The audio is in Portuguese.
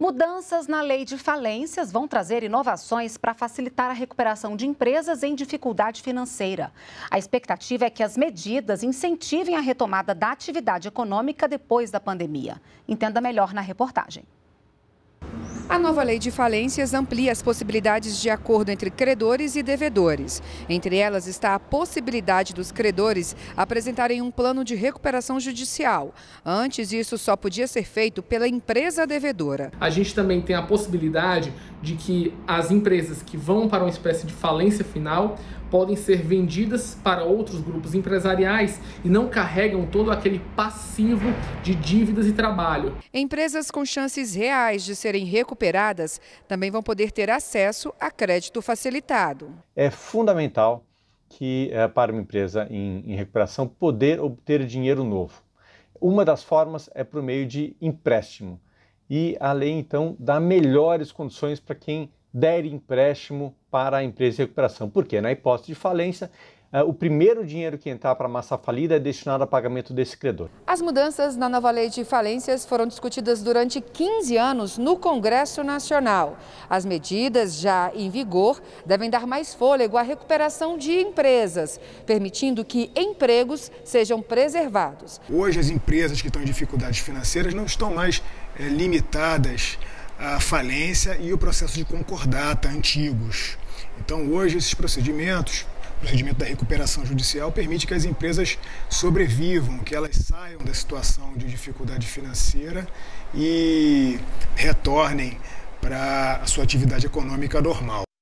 Mudanças na lei de falências vão trazer inovações para facilitar a recuperação de empresas em dificuldade financeira. A expectativa é que as medidas incentivem a retomada da atividade econômica depois da pandemia. Entenda melhor na reportagem. A nova lei de falências amplia as possibilidades de acordo entre credores e devedores. Entre elas está a possibilidade dos credores apresentarem um plano de recuperação judicial. Antes, isso só podia ser feito pela empresa devedora. A gente também tem a possibilidade de que as empresas que vão para uma espécie de falência final podem ser vendidas para outros grupos empresariais e não carregam todo aquele passivo de dívidas e trabalho. Empresas com chances reais de serem recuperadas também vão poder ter acesso a crédito facilitado. É fundamental que, para uma empresa em recuperação, poder obter dinheiro novo. Uma das formas é por meio de empréstimo. E a lei, então, dá melhores condições para quem der empréstimo para a empresa de recuperação. Porque na hipótese de falência, o primeiro dinheiro que entrar para a massa falida é destinado a pagamento desse credor. As mudanças na nova lei de falências foram discutidas durante 15 anos no Congresso Nacional. As medidas já em vigor devem dar mais fôlego à recuperação de empresas, permitindo que empregos sejam preservados. Hoje as empresas que estão em dificuldades financeiras não estão mais limitadas à falência e o processo de concordata antigos. Então hoje esses procedimentos, o procedimento da recuperação judicial permite que as empresas sobrevivam, que elas saiam da situação de dificuldade financeira e retornem para a sua atividade econômica normal.